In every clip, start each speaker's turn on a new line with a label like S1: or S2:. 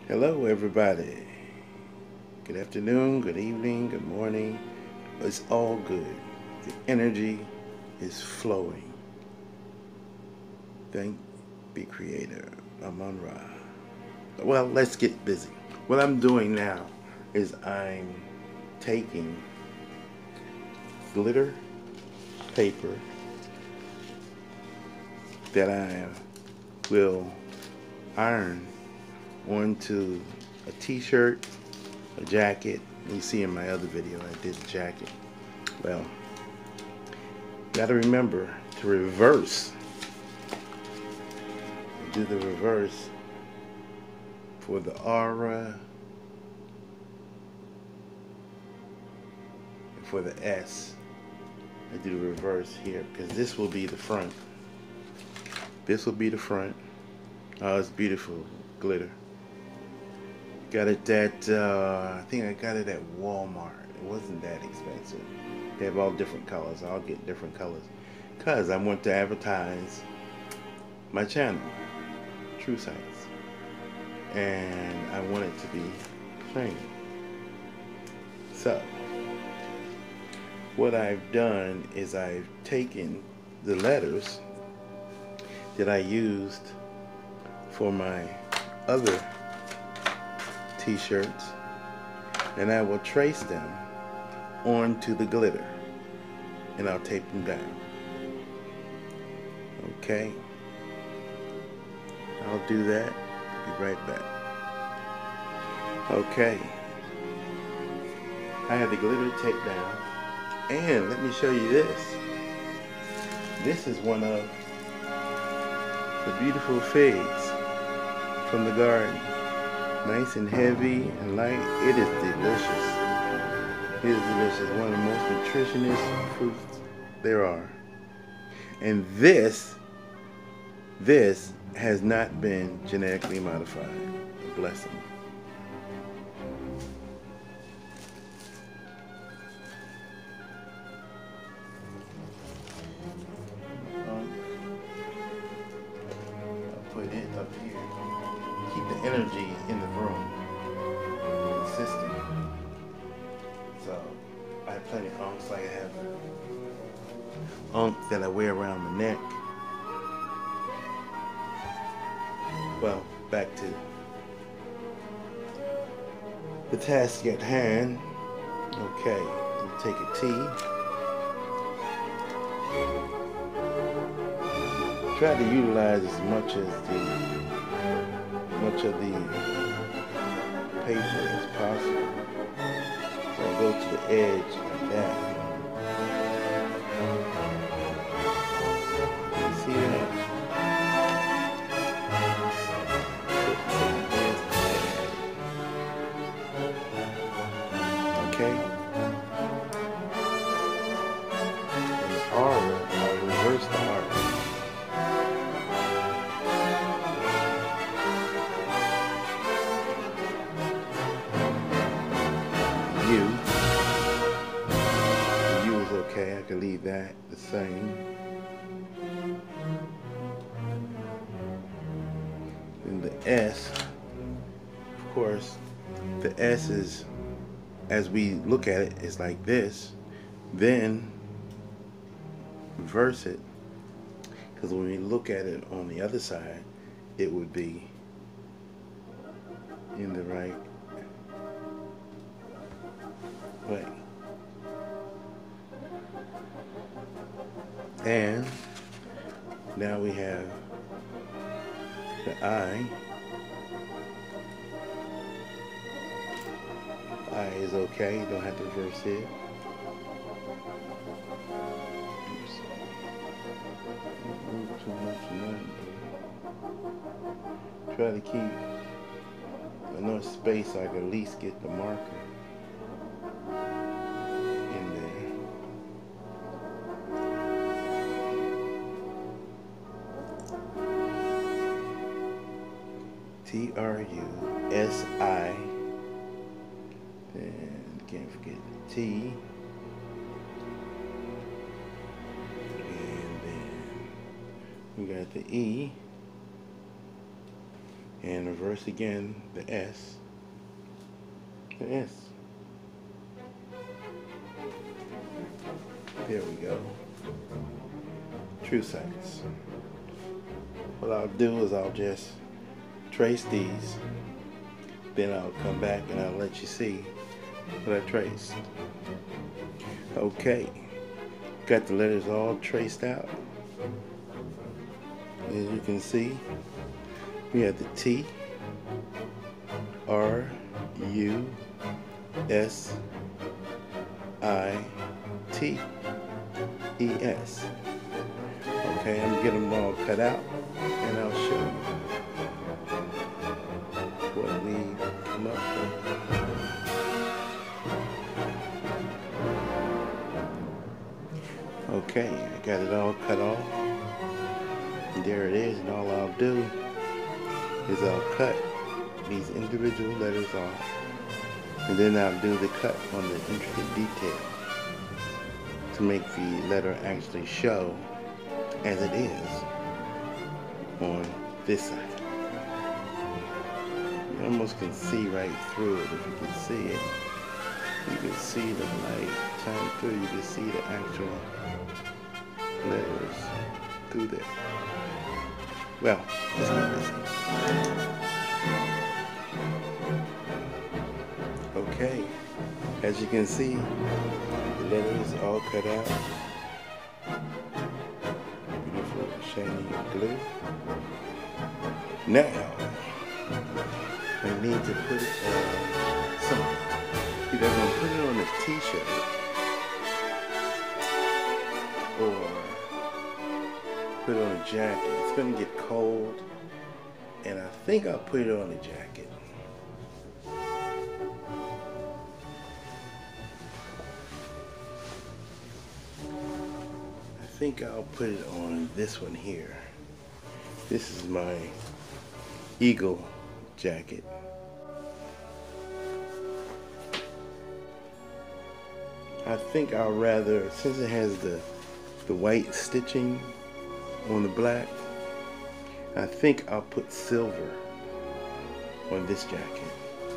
S1: Hello, everybody. Good afternoon, good evening, good morning. It's all good. The energy is flowing. Thank be Creator, Amun Ra. Well, let's get busy. What I'm doing now is I'm taking glitter paper that I will iron onto a t-shirt, a jacket. You see in my other video I did a jacket. Well, got to remember to reverse. Do the reverse for the aura and for the S. I do the reverse here because this will be the front. This will be the front. Oh, it's beautiful glitter. Got it at, I think I got it at Walmart. It wasn't that expensive. They have all different colors. I'll get different colors. Because I want to advertise my channel, True Sights. And I want it to be shiny. So, what I've done is I've taken the letters that I used for my other t-shirts, and I will trace them onto the glitter, and I'll tape them down. Okay, I'll do that. Be right back. Okay, I have the glitter taped down, and let me show you this. This is one of the beautiful figs from the garden. Nice and heavy and light. It is delicious. It is delicious. One of the most nutritious fruits there are. And this has not been genetically modified. A blessing. I'll put it up here. Keep the energy in the room consistent. So I have plenty of unks, like I have unk that I wear around my neck. Well, back to the task at hand. Okay, we'll take a T. Try to utilize as much of the paper as possible. So I go to the edge like that. You see that? Okay. And the aura, I'll reverse the aura. The U is okay. I can leave that the same. And the S, of course, the S is, as we look at it, it's like this. Then reverse it, because when we look at it on the other side, it would be in the right way. And now we have the I. I is okay, you don't have to reverse it. Don't move too much, try to keep enough space so I can at least get the marker in there. Trusi. Then can't forget the T. And then we got the E. and reverse again the S. The S. There we go. True sights. What I'll do is I'll just trace these, then I'll come back and I'll let you see what I traced. Okay, got the letters all traced out. As you can see, we have the T, R, U, S, I, T, E, S. Okay, I'm gonna get them all cut out and I'll show you what we come up with. Okay, I got it all cut off. There it is, and all I'll do is I'll cut these individual letters off, and then I'll do the cut on the intricate detail to make the letter actually show as it is on this side. You almost can see right through it. If you can see it, you can see the light shine through. You can see the actual letters through there. Well, it's not missing. Okay, as you can see, the letters all cut out. Beautiful, shiny glue. Now, I need to put it on something. Either I'm going to put it on a t-shirt or put it on a jacket. It's going to get cold, and I think I'll put it on a jacket. I think I'll put it on this one here. This is my Eagle jacket. I think I'll rather, since it has the white stitching on the black, I think I'll put silver on this jacket.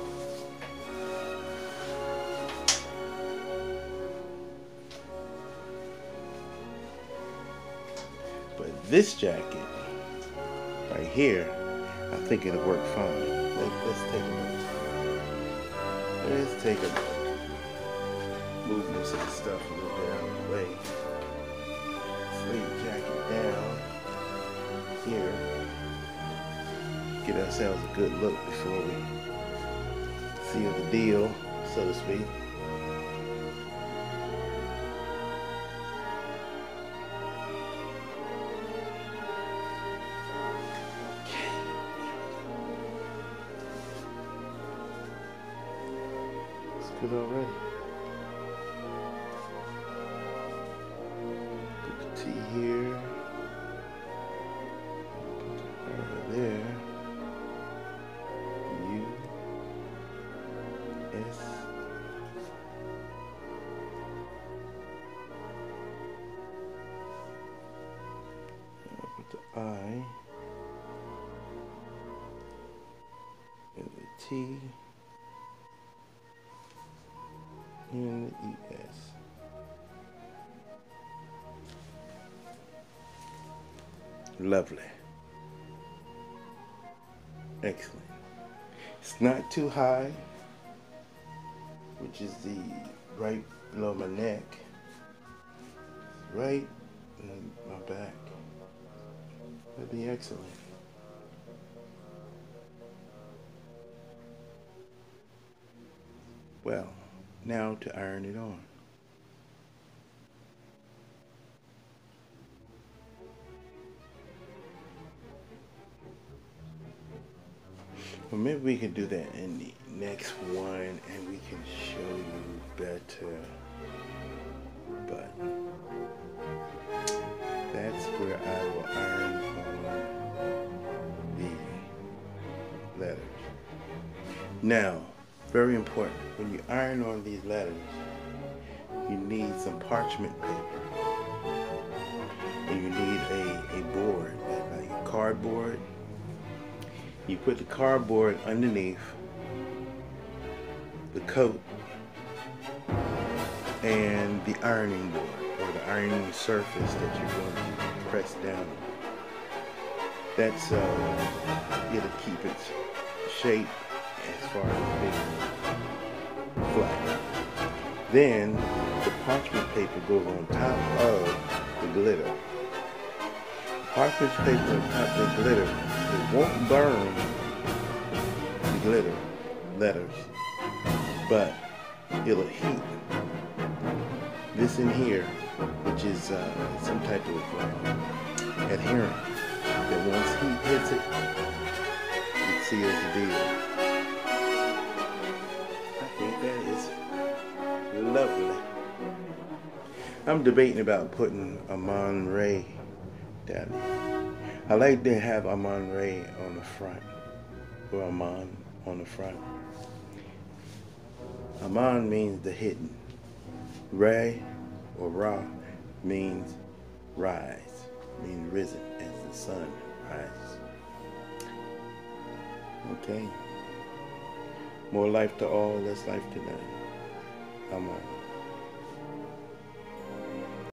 S1: But this jacket right here, I think it'll work fine. Let's take a look. Let's take a look. Move this stuff a little bit out of the way. Sleeve jacket down here. Get ourselves a good look before we seal the deal, so to speak. It's good already. Put the T here. Put the R there. U. S. I'll put the I. And the T. And the ES. Lovely. Excellent. It's not too high, which is the right below my neck. It's right in my back. That'd be excellent. Well, now to iron it on. Well, maybe we can do that in the next one and we can show you better. But that's where I will iron on the letters. Now, very important, when you iron on these letters, you need some parchment paper. And you need a board, like a cardboard. You put the cardboard underneath, the coat, and the ironing board, or the ironing surface that you're going to press down on. That's it'll keep its shape as far as being flat. Then the parchment paper goes on top of the glitter. The parchment paper on top of the glitter, it won't burn the glitter letters, but it'll heat this in here, which is some type of adherent, that once heat hits it, it seals the deal. I think that is lovely. I'm debating about putting Amon Ray down here. I like to have Amon Ray on the front, or Amon on the front. Amon means the hidden. Ray or Ra means rise, means risen, as the sun rises. Okay. More life to all, less life to none. Amon.